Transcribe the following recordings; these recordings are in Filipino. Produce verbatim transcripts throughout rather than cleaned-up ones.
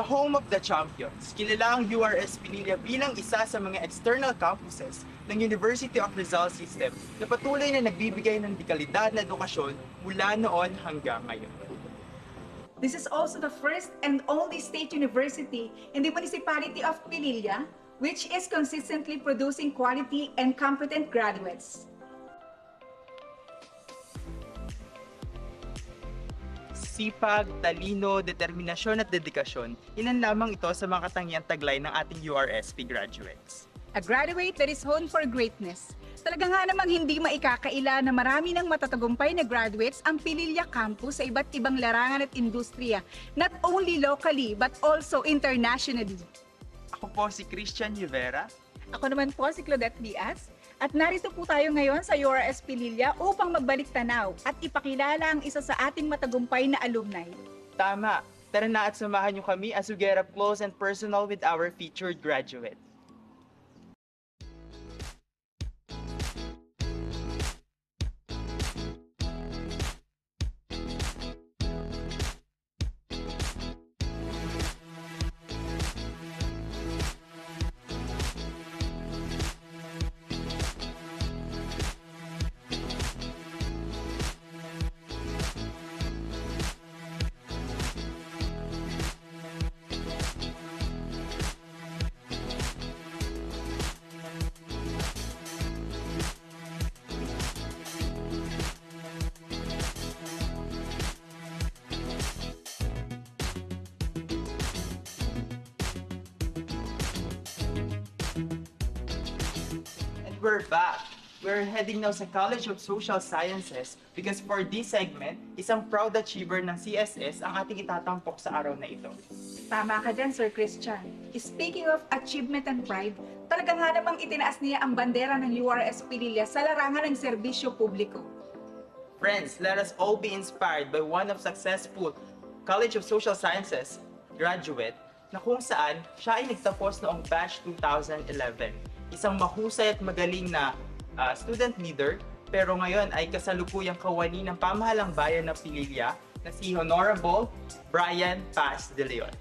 The home of the champions, kilala ang U R S Pililla bilang isa sa mga external campuses ng University of Rizal System na patuloy na nagbibigay ng dekalidad na edukasyon mula noon hanggang ngayon. This is also the first and only state university in the municipality of Pililla, which is consistently producing quality and competent graduates. Sipag, talino, determinasyon at dedikasyon, ilan lamang ito sa mga katangiang taglay ng ating U R S P graduates. A graduate that is honed for greatness. Talaga nga namang hindi maikakaila na marami ng matatagumpay na graduates ang Pililla campus sa iba't ibang larangan at industriya, not only locally but also internationally. Ako po si Christian Rivera. Ako naman po si Claudette Diaz. At narito po tayo ngayon sa U R S Pililla upang magbalik tanaw at ipakilala ang isa sa ating matagumpay na alumni. Tama! Tara na at samahan niyo kami as we get up close and personal with our featured graduate. We're back! We're heading now sa College of Social Sciences because for this segment, isang proud achiever ng C S S ang ating itatampok sa araw na ito. Tama ka dyan, Sir Christian. Speaking of achievement and pride, talaga nga namang itinaas niya ang bandera ng U R S Pililla sa larangan ng serbisyo publiko. Friends, let us all be inspired by one of successful College of Social Sciences graduate na kung saan siya ay nagtapos noong batch two thousand eleven. Isang mahusay at magaling na uh, student leader, pero ngayon ay kasalukuyang kawani ng pamahalang bayan ng Pililla na si Honorable Bryan Paz de Leon.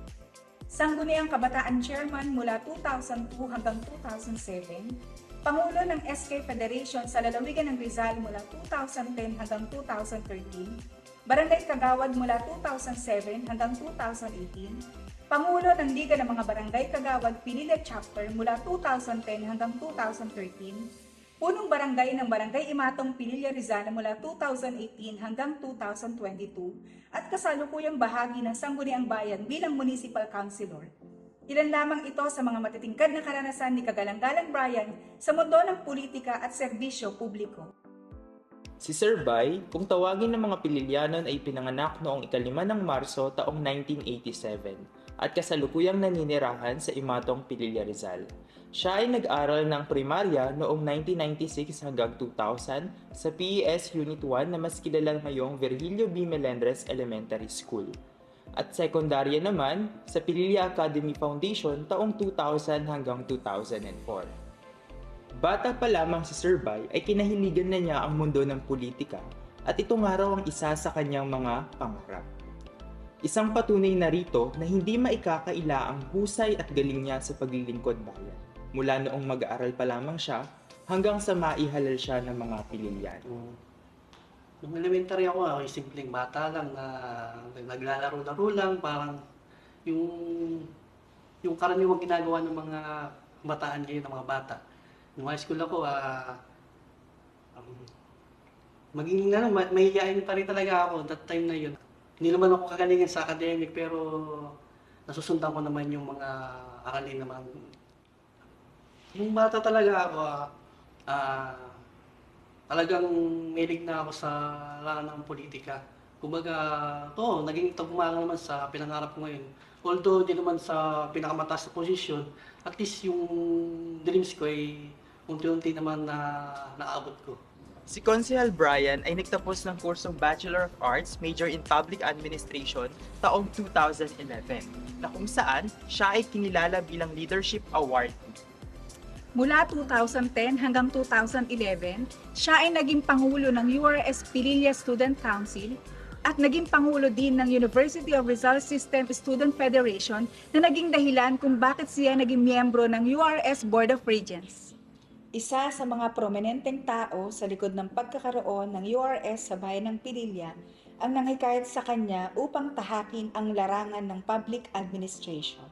Sangguniang Kabataan Chairman mula two thousand two hanggang two thousand seven, Pangulo ng S K Federation sa lalawigan ng Rizal mula two thousand ten hanggang two thousand thirteen, Barangay Kagawad mula two thousand seven hanggang two thousand eighteen, Pangulo ng Liga ng mga Barangay Kagawad Pililla Chapter mula two thousand ten hanggang two thousand thirteen, Punong Barangay ng Barangay Imatong Pililla Rizal mula two thousand eighteen hanggang two thousand twenty-two, at kasalukuyang bahagi ng Sangguniang Bayan bilang Municipal Councilor. Ilan lamang ito sa mga matitingkad na karanasan ni Kagalang-galang Bryan sa mundo ng politika at serbisyo publiko. Si Sir Bay, kung tawagin ng mga Pililyanon, ay pinanganak noong ikalima ng Marso taong nineteen eighty-seven at kasalukuyang naninirahan sa Imatong Pililla Rizal. Siya ay nag-aral ng primarya noong nineteen ninety-six hanggang two thousand sa P E S Unit one na mas kilala ngayong Virgilio B. Melendres Elementary School. At sekundarya naman sa Pililla Academy Foundation taong two thousand hanggang two thousand four. Bata pa lamang si Sir Bay ay kinahiligan na niya ang mundo ng politika at ito nga raw ang isa sa kanyang mga pangarap. Isang patunay na rito na hindi maikakaila ang husay at galing niya sa paglilingkod bayan. Mula noong mag-aaral pa lamang siya hanggang sa maihalal siya ng mga Pililyan. Nung elementary ako, ako yung simpleng bata lang na naglalaro-laro lang, parang yung yung karaniwang ginagawa ng mga bataan ngayon, ng mga bata. Nung high school ako, uh, um, maging ano, mahihiyain pa rin talaga ako that time na yun. Hindi naman ako kagalingan sa academic, pero nasusundan ko naman yung mga aralin naman. Yung bata talaga ako, uh, uh, talagang milig na ako sa larangan ng politika. Kumbaga, oo, naging tagmana naman sa pinangarap ko ngayon. Although di naman sa pinakamataas na posisyon, at least yung dreams ko ay unti-unti naman na naabot ko. Si Konsehal Bryan ay nagtapos ng kursong Bachelor of Arts, Major in Public Administration taong two thousand eleven, na kung saan siya ay kinilala bilang Leadership Award. Mula two thousand ten hanggang two thousand eleven, siya ay naging Pangulo ng U R S Pililla Student Council, at naging Pangulo din ng University of Rizal System Student Federation na naging dahilan kung bakit siya naging miyembro ng U R S Board of Regents. Isa sa mga prominenteng tao sa likod ng pagkakaroon ng U R S sa bayan ng Pililla ang nanghikayat sa kanya upang tahakin ang larangan ng public administration.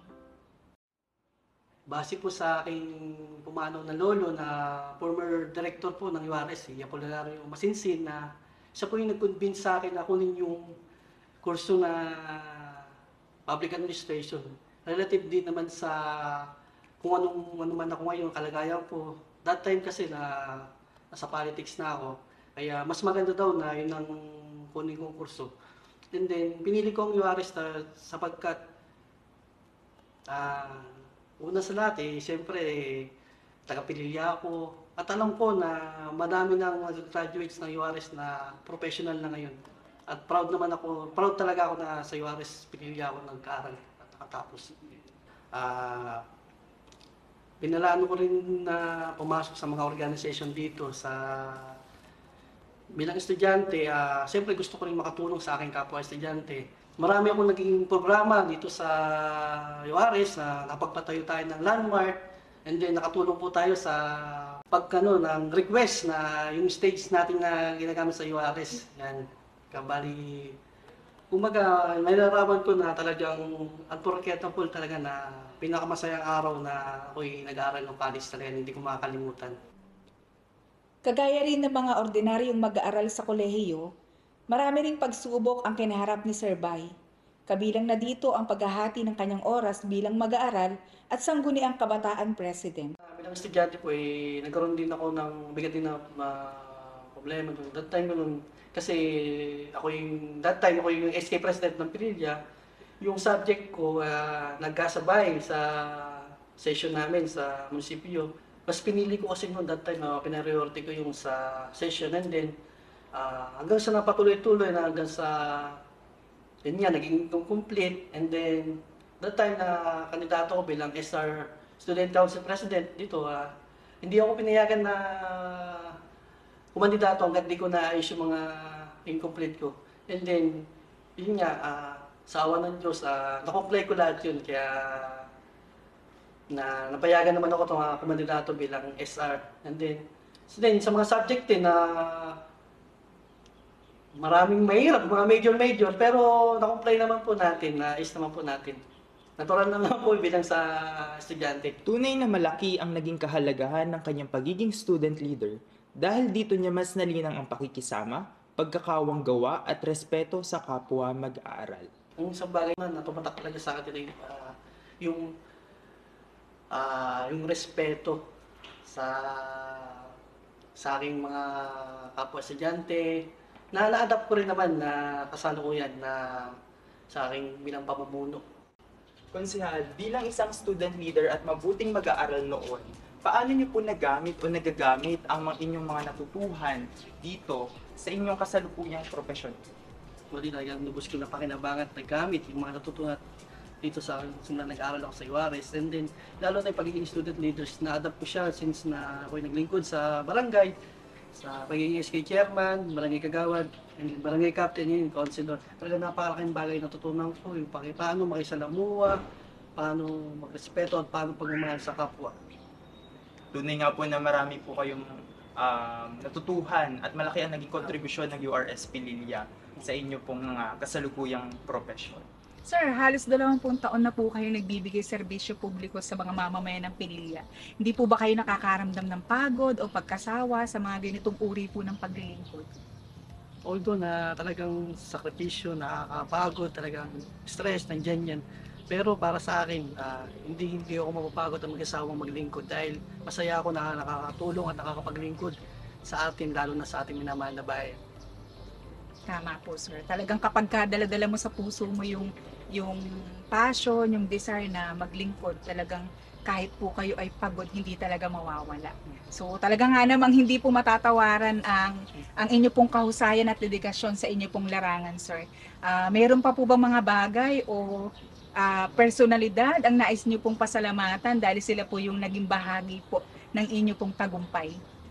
Base po sa aking pumanaw na lolo na former director po ng U R S, si Apollonario Masinsin, na siya po yung nag-convince sa akin na kunin yung kurso na public administration. Relative din naman sa kung anong ano man ako ngayon, kalagayan ko. That time kasi na nasa politics na ako, kaya mas maganda daw na yun ang kunin kong kurso. And then, pinili ko ang U R S na sapagkat uh, una sa lahat, eh, siyempre, eh, taga-Pililla ako. At alam ko na madami nang graduates ng U R S na professional na ngayon. At proud naman ako, proud talaga ako na sa U R S Pililla ako nag-aaral at nakatapos. Uh, Pinalaan ko rin na pumasok sa mga organization dito sa bilang estudyante. Uh, siyempre gusto ko rin makatulong sa aking kapwa estudyante. Marami akong naging programa dito sa U R S na napagpatayo tayo ng landmark, and then nakatulong po tayo sa pagkano ng request na yung stage natin na ginagamit sa U R S. Yan, kabali, kumaga may nararamdaman ko na talagang unforgettable talaga na pinakamasayang araw na ako'y nag-aaral ng college talaga, hindi ko makakalimutan. Kagaya rin ng mga ordinaryong mag-aaral sa kolehiyo, marami ring pagsubok ang kinaharap ni Sir Bay. Kabilang na dito ang paghahati ng kanyang oras bilang mag-aaral at sangguniang kabataan president. Uh, bilang estudyante po, eh, nagkaroon din ako ng bigat din na uh, problema doon. That time noon, kasi ako yung, that time ako yung S K president ng Pililla, yung subject ko uh, nagkasabay sa session namin sa munisipyo. Mas pinili ko kasi noon that time, uh, pinariority ko yung sa session, and then Uh, hanggang sa napatuloy-tuloy na hanggang sa yun nga, naging complete, and then that time na kandidato ko bilang S R Student Council President dito, uh, hindi ako pinayagan na kumandidato hanggang di ko na-ayos yung mga incomplete ko. And then, yun nga, uh, sa awa ng Diyos, uh, nakomplete ko lahat yun, kaya na napayagan naman ako itong uh, kumandidato bilang S R. And then, so then, sa mga subject din na uh, maraming mahirap, mga major-major, pero na-comply naman po natin, na-is naman po natin. Natural naman po bilang sa estudyante. Tunay na malaki ang naging kahalagahan ng kanyang pagiging student leader dahil dito niya mas nalinang ang pakikisama, pagkakawang gawa at respeto sa kapwa mag-aaral. Ang isang bagay na natumatak talaga sa akin uh, yung uh, yung respeto sa sa aking mga kapwa estudyante. Na na-adapt ko rin naman na kasalukuyan na sa aking bilang pamumuno. Konsehal, bilang isang student leader at mabuting mag-aaral noon, paano niyo po nagamit o nagagamit ang mga inyong mga natutuhan dito sa inyong kasalukuyang profesyon? Muli talagang lubos ko na pakinabangan at nagamit yung mga natutuhan dito sa simula nag-aaral ako sa U R S. And then, lalo na yung pagiging student leaders, na-adapt ko siya since na ako'y naglingkod sa barangay, sa pagiging S K chairman, barangay kagawad, and barangay captain, yun, councilor. Talaga napakalaking bagay na natutunan ko yung paano makisalamuha, paano magrespeto at paano pagmamahal sa kapwa. Tunay nga po na marami po kayong um, natutuhan at malaki ang naging kontribusyon ng U R S Pililla sa inyo pong uh, kasalukuyang profesyon. Sir, halos dalawampung taon na po kayo nagbibigay serbisyo publiko sa mga mamamayan ng Pililla. Hindi po ba kayo nakakaramdam ng pagod o pagkasawa sa mga ganitong uri po ng paglilingkod? Although na talagang sakripisyo, nakakapagod, talagang stress, nandyan yan. Pero para sa akin, uh, hindi hindi ako mapapagod ang mag-asawang maglingkod dahil masaya ako na nakakatulong at nakakapaglingkod sa atin, lalo na sa ating minamahal na bayan. Tama po, sir. Talagang kapag dala-dala mo sa puso mo yung yung passion, yung desire na maglingkod, talagang kahit po kayo ay pagod, hindi talaga mawawala. So talaga nga namang hindi po matatawaran ang ang inyo pong kahusayan at dedikasyon sa inyo pong larangan, sir. Uh, meron pa po bang mga bagay o uh, personalidad ang nais niyo pong pasalamatan dahil sila po yung naging bahagi po ng inyo pong tagumpay?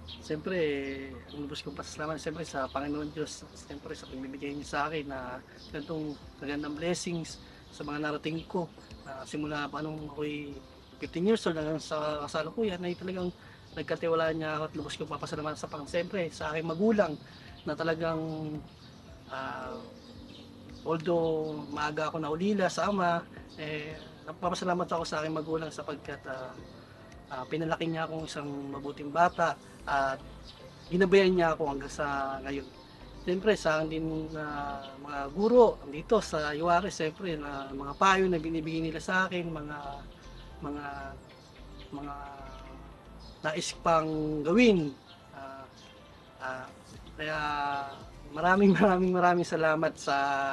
Siyempre, ang lubos kong pasasalamat siyempre sa Panginoon Diyos. Siyempre sa pagbibigay niya sa akin na ganitong magandang blessings sa mga narating ko. Uh, simula pa nung ako'y fifteen years old hanggang sa kasalukuyan ay talagang nagkatiwala niya ako at lubos kong papasalamat sa Panginoon. Siyempre sa aking magulang na talagang uh, although maaga ako naulila sa ama, eh, napapasalamat ako sa aking magulang sapagkat uh, uh, pinalaki niya akong isang mabuting bata at ginabayan niya ako hanggang sa ngayon. Siyempre sa akin din na uh, mga guro dito sa U R S, siyempre na mga payo na binibigay nila sa akin, mga mga mga nais pang gawin. Uh, uh, kaya maraming maraming maraming salamat sa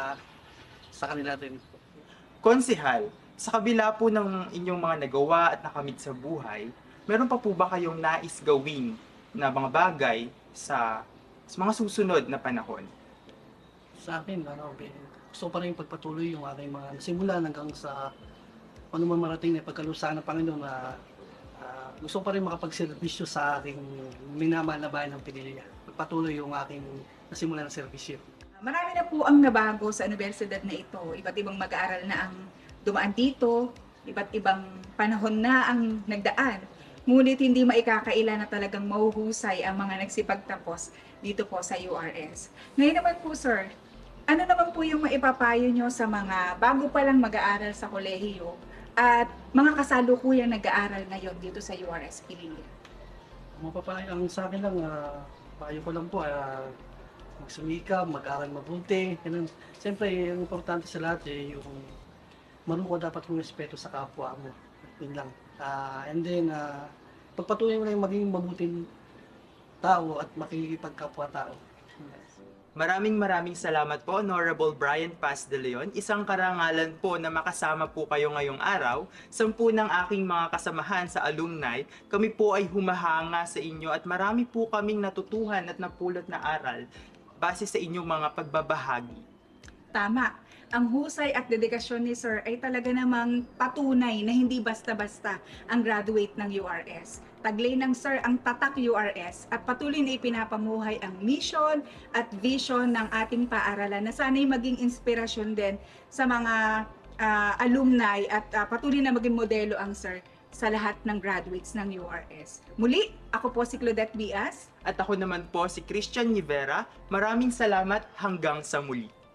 sa kanila din. Konsehal, sa kabila po ng inyong mga nagawa at nakamit sa buhay, meron pa po ba kayong nais gawin na mga bagay sa, sa mga susunod na panahon? Sa akin, ano, gusto pa rin pagpatuloy yung aking mga nasimulan hanggang sa ano man marating na pagkalusahan ng Panginoon na uh, gusto pa rin makapagserbisyo sa aking minamahal na bayan ng Pililla. Pagpatuloy yung aking nasimulan ng serbisyo. Marami na po ang nabago sa universidad na ito. Iba't ibang mag-aaral na ang dumaan dito, iba't ibang panahon na ang nagdaan. Ngunit hindi maikakaila na talagang mahuhusay ang mga nagsipagtapos dito po sa U R S. Ngayon naman po sir, ano naman po yung maipapayo nyo sa mga bago pa lang mag-aaral sa kolehiyo at mga kasalukuyang nag-aaral ngayon dito sa U R S Pililla? Mapapayo ang sa akin lang, uh, payo ko lang po, uh, magsumika, mag-aral mabuti. Ganun. Siyempre, ang importante sa lahat eh, yung marunong ka dapat kong respeto sa kapwa mo. Yun lang. Uh, and then, uh, pagpatuloy mo lang maging mabuting tao at makikipagkapwa-tao. Maraming maraming salamat po, Honorable Bryan Paz de Leon. Isang karangalan po na makasama po kayo ngayong araw. Sampu ng aking mga kasamahan sa alumni, kami po ay humahanga sa inyo at marami po kaming natutuhan at napulot na aral base sa inyong mga pagbabahagi. Tama. Ang husay at dedikasyon ni Sir ay talaga namang patunay na hindi basta-basta ang graduate ng U R S. Taglay ng Sir ang tatak U R S at patuloy na ipinapamuhay ang mission at vision ng ating paaralan na sana'y maging inspirasyon din sa mga uh, alumni at uh, patuloy na maging modelo ang Sir sa lahat ng graduates ng U R S. Muli, ako po si Claudette Bias. At ako naman po si Christian Rivera. Maraming salamat hanggang sa muli.